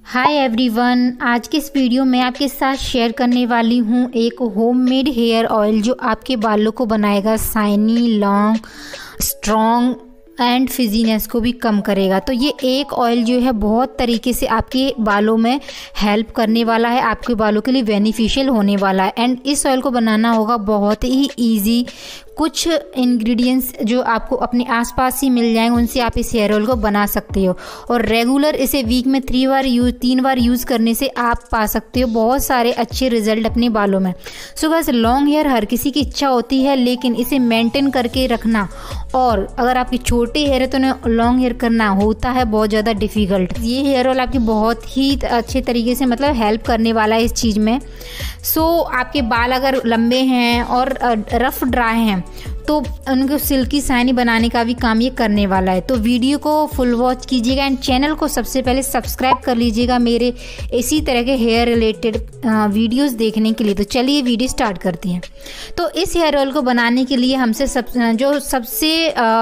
Hi everyone, आज के इस वीडियो में आपके साथ शेयर करने वाली हूँ एक होममेड हेयर ऑयल जो आपके बालों को बनाएगा shiny, long, strong and frizziness को भी कम करेगा। तो ये एक ऑयल जो है बहुत तरीके से आपके बालों में हेल्प करने वाला है, आपके बालों के लिए बेनिफिशियल होने वाला है। एंड इस ऑयल को बनाना होगा बहुत ही ईजी। कुछ इंग्रेडिएंट्स जो आपको अपने आसपास ही मिल जाएंगे, उनसे आप इस हेयर ऑयल को बना सकते हो। और रेगुलर इसे वीक में 3 बार यूज़ करने से आप पा सकते हो बहुत सारे अच्छे रिजल्ट अपने बालों में। सो गाइस, लॉन्ग हेयर हर किसी की इच्छा होती है, लेकिन इसे मेंटेन करके रखना, और अगर आपके छोटे हेयर है तो लॉन्ग हेयर करना होता है बहुत ज़्यादा डिफ़िकल्ट। ये हेयर ऑयल आपकी बहुत ही अच्छे तरीके से हेल्प करने वाला है इस चीज़ में। सो आपके बाल अगर लंबे हैं और रफ ड्राई हैं तो उनको सिल्की शाइनी बनाने का भी काम ये करने वाला है। तो वीडियो को फुल वॉच कीजिएगा एंड चैनल को सबसे पहले सब्सक्राइब कर लीजिएगा मेरे इसी तरह के हेयर रिलेटेड वीडियोस देखने के लिए। तो चलिए वीडियो स्टार्ट करते हैं। तो इस हेयर ऑयल को बनाने के लिए हमसे सबसे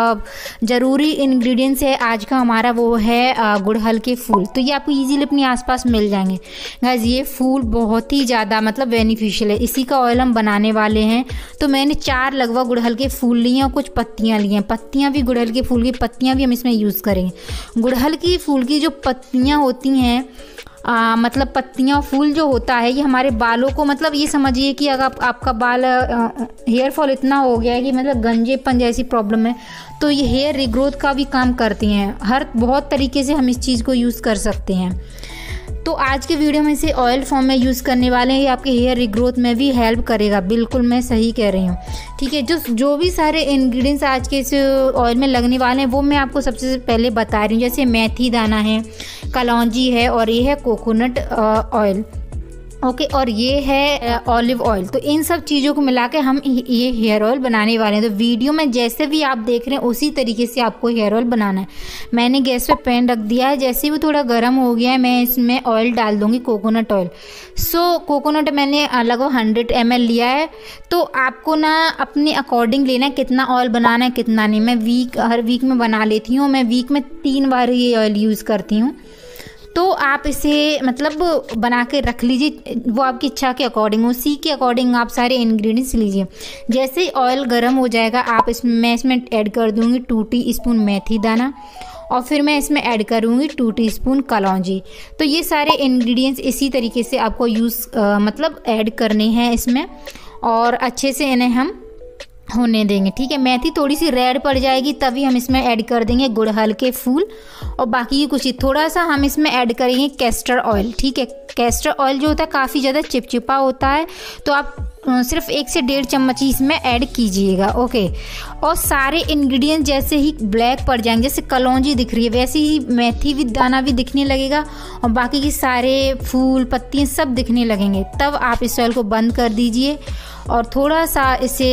ज़रूरी इंग्रेडिएंट्स है आज का हमारा, वो है गुड़हल के फूल। तो ये आपको ईजीली अपने आसपास मिल जाएंगे। गाइस, ये फूल बहुत ही ज़्यादा बेनिफिशियल है, इसी का ऑयल हम बनाने वाले हैं। तो मैंने 4 लगभग गुड़हल के फूल लिए और कुछ पत्तियां ली हैं। पत्तियां भी, गुड़हल के फूल की पत्तियां भी हम इसमें यूज़ करेंगे। गुड़हल की फूल की जो पत्तियां होती हैं, पत्तियां फूल जो होता है, ये हमारे बालों को ये समझिए कि अगर आपका बाल हेयर फॉल इतना हो गया है कि गंजेपन जैसी प्रॉब्लम है, तो ये हेयर रिग्रोथ का भी काम करती हैं। बहुत तरीके से हम इस चीज़ को यूज़ कर सकते हैं। तो आज के वीडियो में इसे ऑयल फॉर्म में यूज़ करने वाले हैं। ये आपके हेयर रिग्रोथ में भी हेल्प करेगा, बिल्कुल मैं सही कह रही हूँ। ठीक है, जो भी सारे इंग्रेडिएंट्स आज के इस ऑयल में लगने वाले हैं वो मैं आपको सबसे पहले बता रही हूँ। जैसे मेथी दाना है, कलौंजी है, और ये है कोकोनट ऑयल, ओके, और ये है ऑलिव ऑयल। तो इन सब चीज़ों को मिला के हम ये हेयर ऑयल बनाने वाले हैं। तो वीडियो में जैसे भी आप देख रहे हैं उसी तरीके से आपको हेयर ऑयल बनाना है। मैंने गैस पे पैन रख दिया है, जैसे ही वो थोड़ा गर्म हो गया है मैं इसमें ऑयल डाल दूंगी, कोकोनट ऑयल। सो कोकोनट मैंने लगभग 100 ml लिया है। तो आपको अपने अकॉर्डिंग लेना है कितना ऑयल बनाना है कितना नहीं। मैं हर वीक में बना लेती हूँ, मैं वीक में 3 बार ये ऑयल यूज़ करती हूँ। तो आप इसे बना के रख लीजिए, वो आपकी इच्छा के अकॉर्डिंग, उसी के अकॉर्डिंग आप सारे इंग्रेडिएंट्स लीजिए। जैसे ही ऑयल गर्म हो जाएगा मैं इसमें ऐड कर दूंगी 2 टीस्पून मेथी दाना, और फिर मैं इसमें ऐड करूंगी 2 टीस्पून कलौंजी। तो ये सारे इंग्रेडिएंट्स इसी तरीके से आपको ऐड करने हैं इसमें, और अच्छे से इन्हें हम होने देंगे। ठीक है, मेथी थोड़ी सी रेड पड़ जाएगी तभी हम इसमें ऐड कर देंगे गुड़हल के फूल, और बाकी कुछ ही थोड़ा सा हम इसमें ऐड करेंगे कैस्टर ऑयल। ठीक है, कैस्टर ऑयल जो होता है काफ़ी ज़्यादा चिपचिपा होता है, तो आप सिर्फ 1 से 1.5 चम्मच ही इसमें ऐड कीजिएगा, ओके। और सारे इंग्रेडिएंट्स जैसे ही ब्लैक पड़ जाएंगे, जैसे कलौंजी दिख रही है वैसे ही मेथी भी दाना भी दिखने लगेगा, और बाकी के सारे फूल पत्तियाँ सब दिखने लगेंगे। तब आप इस ऑयल को बंद कर दीजिए और थोड़ा सा इसे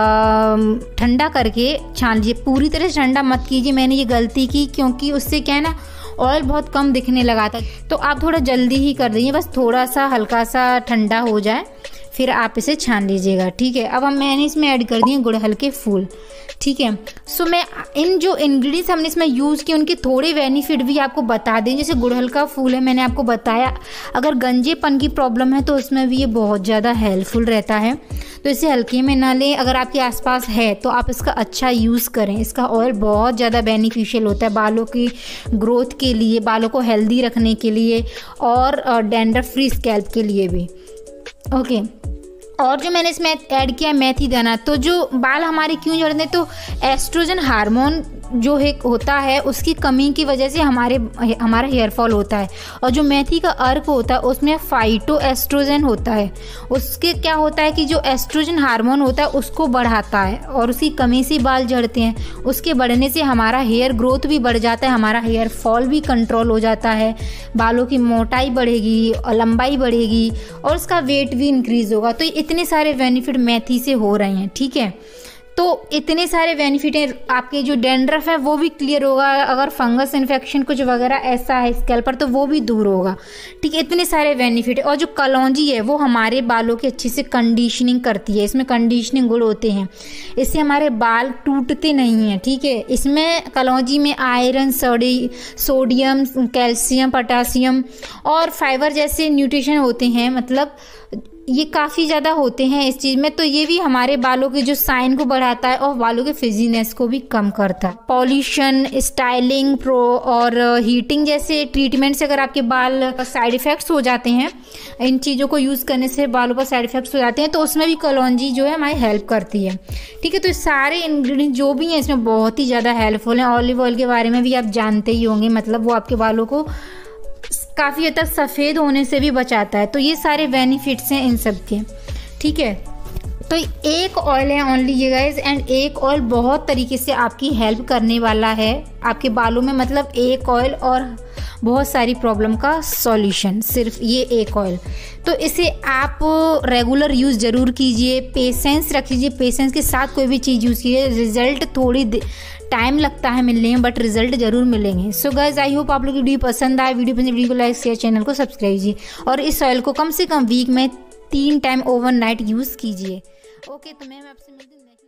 ठंडा करके छान लीजिए। पूरी तरह से ठंडा मत कीजिए, मैंने ये गलती की क्योंकि उससे क्या है ऑयल बहुत कम दिखने लगा था। तो आप थोड़ा जल्दी ही कर दीजिए, बस थोड़ा सा हल्का सा ठंडा हो जाए फिर आप इसे छान लीजिएगा। ठीक है, अब मैंने इसमें ऐड कर दिए गुड़हल के फूल। ठीक है, सो मैं इन जो इंग्रेडिएंट्स हमने इसमें यूज़ किए उनके थोड़े बेनिफिट भी आपको बता दें। जैसे गुड़हल का फूल है, मैंने आपको बताया अगर गंजेपन की प्रॉब्लम है तो उसमें भी ये बहुत ज़्यादा हेल्पफुल रहता है। तो इसे हल्के में ना लें, अगर आपके आसपास है तो आप इसका अच्छा यूज़ करें। इसका ऑयल बहुत ज़्यादा बेनिफिशियल होता है बालों की ग्रोथ के लिए, बालों को हेल्दी रखने के लिए, और डैंड्रफ फ्री स्कैल्प के लिए भी, ओके। और जो मैंने इसमें ऐड किया मेथी दाना, तो जो बाल हमारे क्यों झड़ते हैं, तो एस्ट्रोजन हार्मोन जो होता है उसकी कमी की वजह से हमारा हेयर फॉल होता है। और जो मेथी का अर्क होता है उसमें फाइटो एस्ट्रोजन होता है, उसके क्या होता है कि जो एस्ट्रोजन हार्मोन होता है उसको बढ़ाता है, और उसकी कमी से बाल झड़ते हैं। उसके बढ़ने से हमारा हेयर ग्रोथ भी बढ़ जाता है, हमारा हेयर फॉल भी कंट्रोल हो जाता है, बालों की मोटाई बढ़ेगी और लंबाई बढ़ेगी, और उसका वेट भी इंक्रीज़ होगा। तो इतने सारे बेनिफिट मेथी से हो रहे हैं। ठीक है, तो तो इतने सारे बेनिफिट हैं, आपके जो डैंड्रफ है वो भी क्लियर होगा, अगर फंगस इन्फेक्शन कुछ वगैरह ऐसा है स्कैल्प पर तो वो भी दूर होगा। ठीक है, इतने सारे बेनिफिट है। और जो कलौंजी है वो हमारे बालों की अच्छे से कंडीशनिंग करती है, इसमें कंडीशनिंग गुण होते हैं, इससे हमारे बाल टूटते नहीं हैं। ठीक है, इसमें कलौंजी में आयरन, सोडियम, कैल्शियम, पोटासियम और फाइबर जैसे न्यूट्रिशन होते हैं, मतलब ये काफ़ी ज़्यादा होते हैं इस चीज़ में। तो ये भी हमारे बालों के जो शाइन को बढ़ाता है और बालों के फ्रिजीनेस को भी कम करता है। पॉल्यूशन, स्टाइलिंग और हीटिंग जैसे ट्रीटमेंट से अगर आपके बाल साइड इफ़ेक्ट्स हो जाते हैं, इन चीज़ों को यूज़ करने से बालों पर साइड इफ़ेक्ट्स हो जाते हैं, तो उसमें भी कलौंजी जो है हमारी हेल्प करती है। ठीक है, तो सारे इंग्रेडिएंट जो भी हैं इसमें बहुत ही ज़्यादा हेल्पफुल हैं। ऑलिव ऑयल के बारे में भी आप जानते ही होंगे, मतलब वो आपके बालों को काफ़ी हद तक सफ़ेद होने से भी बचाता है। तो ये सारे बेनिफिट्स हैं इन सब के। ठीक है, तो एक ऑयल है ओनली ये गाइस, एंड एक ऑयल बहुत तरीके से आपकी हेल्प करने वाला है आपके बालों में, मतलब एक ऑयल और बहुत सारी प्रॉब्लम का सॉल्यूशन सिर्फ ये एक ऑयल। तो इसे आप रेगुलर यूज़ ज़रूर कीजिए, पेशेंस रखिए, पेशेंस के साथ कोई भी चीज़ यूज़ कीजिए। रिजल्ट थोड़ी टाइम लगता है मिलने में, बट रिजल्ट जरूर मिलेंगे। सो गाइस, आई होप आप लोग की वीडियो पसंद आए। वीडियो को लाइक शेयर, चैनल को सब्सक्राइब कीजिए और इस ऑयल को कम से कम वीक में 3 टाइम ओवरनाइट यूज़ कीजिए। ओके, तो मैं आपसे मिलती हूँ।